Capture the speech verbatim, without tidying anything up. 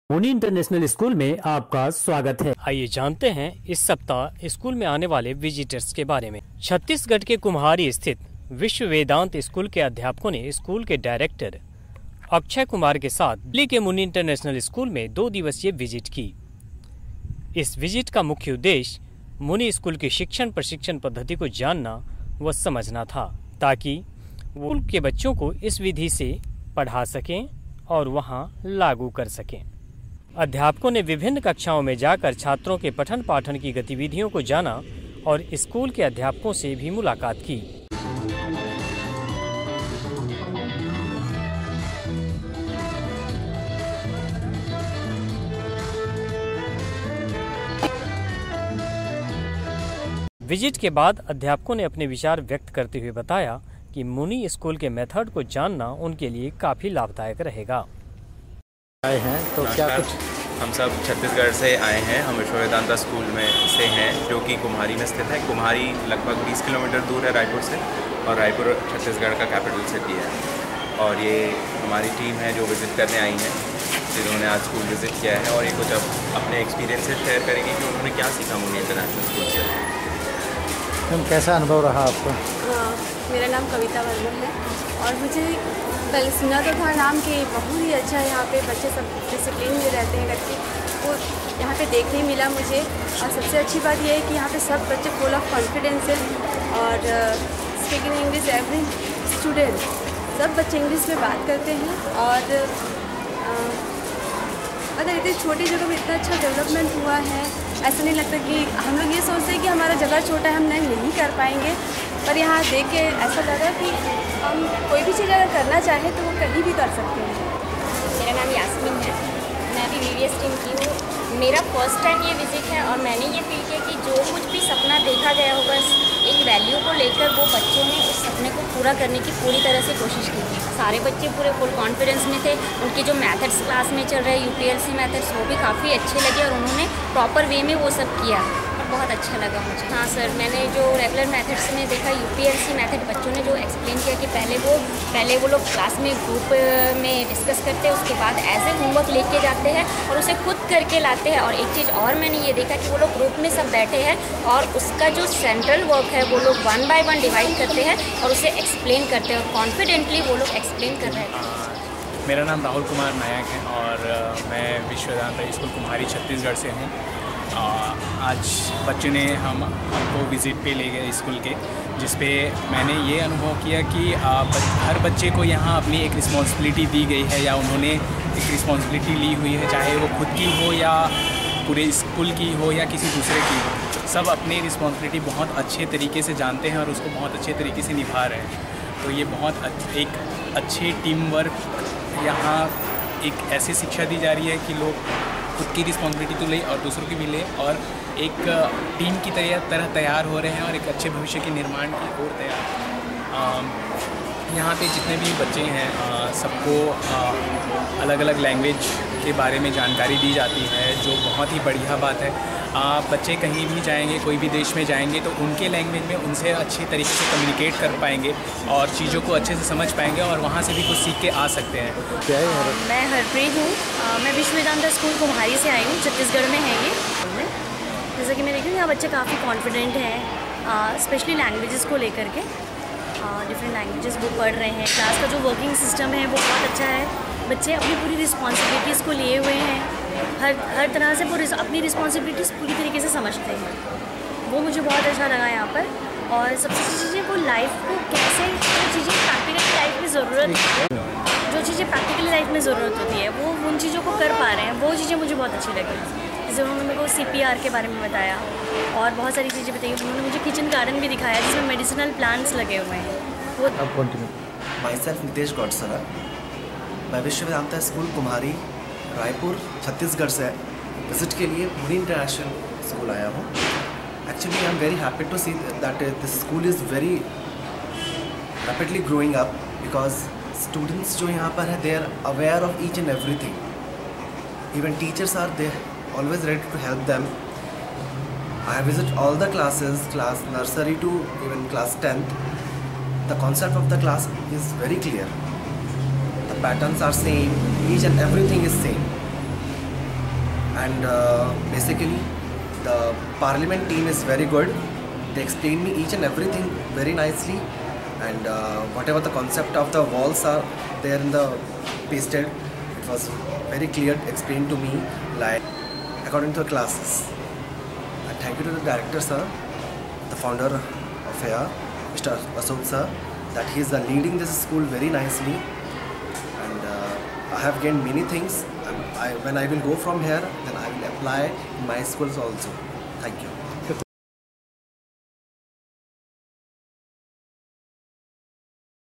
मुनी international school में आपका स्वागत है। आइए जानते हैं इस सप्ताह स्कूल में आने वाले विजिटर्स के बारे में। छत्तीसगढ़ के कुम्हारी स्थित विश्व वेदांत स्कूल के अध्यापकों ने स्कूल के डायरेक्टर अक्षय कुमार के साथ दिल्ली के मुनी इंटरनेशनल स्कूल में दो दिवसीय विजिट की। इस विजिट का मुख्य उद्देश्य मुनी स्कूल की शिक्षण प्रशिक्षण पद्धति को जानना व समझना था, ताकि वो स्कूल के बच्चों को इस विधि से पढ़ा सकें और वहां लागू कर सकें। अध्यापकों ने विभिन्न कक्षाओं में जाकर छात्रों के पठन पाठन की गतिविधियों को जाना और स्कूल के अध्यापकों से भी मुलाकात की। विजिट के बाद अध्यापकों ने अपने विचार व्यक्त करते हुए बताया कि मुनी स्कूल के मेथड को जानना उनके लिए काफी लाभदायक रहेगा। आए हैं तो क्या कुछ हम सब छत्तीसगढ़ से आए हैं। हम विश्व वेदांता स्कूल में से हैं, जो कि कुम्हारी में स्थित है। कुम्हारी लगभग बीस किलोमीटर दूर है रायपुर से, और रायपुर छत्तीसगढ़ का कैपिटल सिटी है। और ये हमारी टीम है जो विज़िट करने आई है, जिन्होंने आज स्कूल विज़िट किया है, और ये कुछ अब अपने एक्सपीरियंसेस शेयर करेंगे कि उन्होंने क्या सीखा मुनी इंटरनेशनल स्कूल से। मैम, कैसा अनुभव रहा आपका? हाँ, मेरा नाम कविता वर्मा है, और मुझे कल सुना तो था नाम कि बहुत ही अच्छा है यहाँ पे बच्चे सब डिसिप्लिन में रहते हैं करके, वो यहाँ पे देखने मिला मुझे। और सबसे अच्छी बात यह है कि यहाँ पे सब बच्चे फुल ऑफ कॉन्फिडेंस है, और स्पीकिंग इंग्लिश एवरी स्टूडेंट, सब बच्चे इंग्लिश में बात करते हैं। और अगर इतनी छोटी जगह में इतना अच्छा डेवलपमेंट हुआ है, ऐसा नहीं लगता कि हम लोग ये सोचते हैं कि हमारा जगह छोटा है, हम नहीं नहीं कर पाएंगे, पर यहाँ देख के ऐसा लगा कि हम कोई भी चीज़ अगर करना चाहें तो वो कहीं भी कर सकते हैं। मेरा नाम यास्मीन है, मैं अभी वीवीएस टीम की हूँ। मेरा फर्स्ट टाइम ये विजिट है, और मैंने ये फील किया कि जो कुछ भी सपना देखा गया होगा, एक वैल्यू को लेकर वो बच्चों ने उस सपने को पूरा करने की पूरी तरह से कोशिश की। सारे बच्चे पूरे फुल कॉन्फिडेंस में थे। उनके जो मेथड्स क्लास में चल रहे हैं, यूपीएलसी मेथड्स, वो भी काफ़ी अच्छे लगे, और उन्होंने प्रॉपर वे में वो सब किया, बहुत अच्छा लगा मुझे। हाँ सर, मैंने जो रेगुलर मेथड्स में देखा, यूपीएलसी मेथड बच्चों ने जो एक्सप्लेन किया कि पहले वो पहले वो लोग क्लास में ग्रुप में डिस्कस करते हैं, उसके बाद एज ए होमवर्क लेके जाते हैं और उसे खुद करके लाते हैं। और एक चीज़ और मैंने ये देखा कि वो लोग ग्रुप में सब बैठे हैं, और उसका जो सेंट्रल वर्क है वो लोग वन बाय वन डिवाइड करते हैं और उसे एक्सप्लेन करते हैं, और कॉन्फिडेंटली वो लोग एक्सप्लेन कर रहे हैं। मेरा नाम राहुल कुमार नायक है, और मैं विश्व वेदांता स्कूल कुम्हारी छत्तीसगढ़ से हूँ। आज बच्चे ने हम हमको विज़िट पे ले गए स्कूल के, जिस पे मैंने ये अनुभव किया कि हर बच्चे को यहाँ अपनी एक रिस्पॉन्सिबिलिटी दी गई है, या उन्होंने एक रिस्पॉन्सिबिलिटी ली हुई है, चाहे वो खुद की हो या पूरे स्कूल की हो या किसी दूसरे की हो। सब अपनी रिस्पॉन्सिबिलिटी बहुत अच्छे तरीके से जानते हैं और उसको बहुत अच्छे तरीके से निभा रहे हैं। तो ये बहुत एक अच्छे टीम वर्क, यहाँ एक ऐसी शिक्षा दी जा रही है कि लोग खुद की रिस्पॉन्सिबिलिटी तो ले और दूसरों की भी ले, और एक टीम की तरह तरह तैयार हो रहे हैं, और एक अच्छे भविष्य के निर्माण की ओर तैयार। यहाँ पे जितने भी बच्चे हैं, सबको अलग अलग लैंग्वेज के बारे में जानकारी दी जाती है, जो बहुत ही बढ़िया बात है। आ, बच्चे कहीं भी जाएंगे, कोई भी देश में जाएंगे, तो उनके लैंग्वेज में उनसे अच्छे तरीके से कम्युनिकेट कर पाएंगे और चीज़ों को अच्छे से समझ पाएंगे, और वहाँ से भी कुछ सीख के आ सकते हैं। क्या है? मैं हरप्रीत हूँ, मैं विश्व वेदांता स्कूल कुम्हारी से आई हूँ, छत्तीसगढ़ में है ये। जैसा कि मैं देखी हूँ, यहाँ बच्चे काफ़ी कॉन्फिडेंट हैं, स्पेशली लैंग्वेजेस को लेकर के। डिफरेंट लैंग्वेजेस वो पढ़ रहे हैं। क्लास का जो वर्किंग सिस्टम है वो बहुत अच्छा है। बच्चे अपनी पूरी रिस्पॉन्सिबिलिटीज़ को लिए हुए हैं, हर हर तरह से वो अपनी रिस्पॉन्सिबिलिटीज़ पूरी तरीके से समझते हैं। वो मुझे बहुत अच्छा लगा यहाँ पर। और सबसे अच्छी चीज़ है वो लाइफ को कैसे, जो चीज़ें प्रैक्टिकली लाइफ में ज़रूरत है, जो चीज़ें प्रैक्टिकली लाइफ में ज़रूरत होती है, वो उन चीज़ों को कर पा रहे हैं। वो चीज़ें मुझे बहुत अच्छी लगी। जैसे उन्होंने मेरे को सी पी आर के बारे में बताया, और बहुत सारी चीज़ें बताई। उन्होंने मुझे किचन गार्डन भी दिखाया, जिसमें मेडिसिनल प्लांट्स लगे हुए हैं। वो माई सेल्फ नितेश गौडसरा, मैं विश्व वेदांता स्कूल कुम्हारी रायपुर छत्तीसगढ़ से विजिट के लिए मुनी इंटरनेशनल स्कूल आया हूँ। Actually I am very happy to see that this school is very rapidly growing up, because students जो यहाँ पर है, they are aware of each and everything. Even teachers are they always ready to help them. I visit all the classes, class nursery to even class tenth. The concept of the class is very clear. The patterns are same, each and everything is same. and uh, basically the parliament team is very good. They explained me each and everything very nicely, and uh, whatever the concept of the walls are there in the pasted, it was very clear explained to me like according to the classes. And thank you to the director sir, the founder of here, Mister Ashok sir, that he is uh, leading this school very nicely, and uh, I have gained many things. And I, when I will go from here, then I will apply in my schools also. Thank you.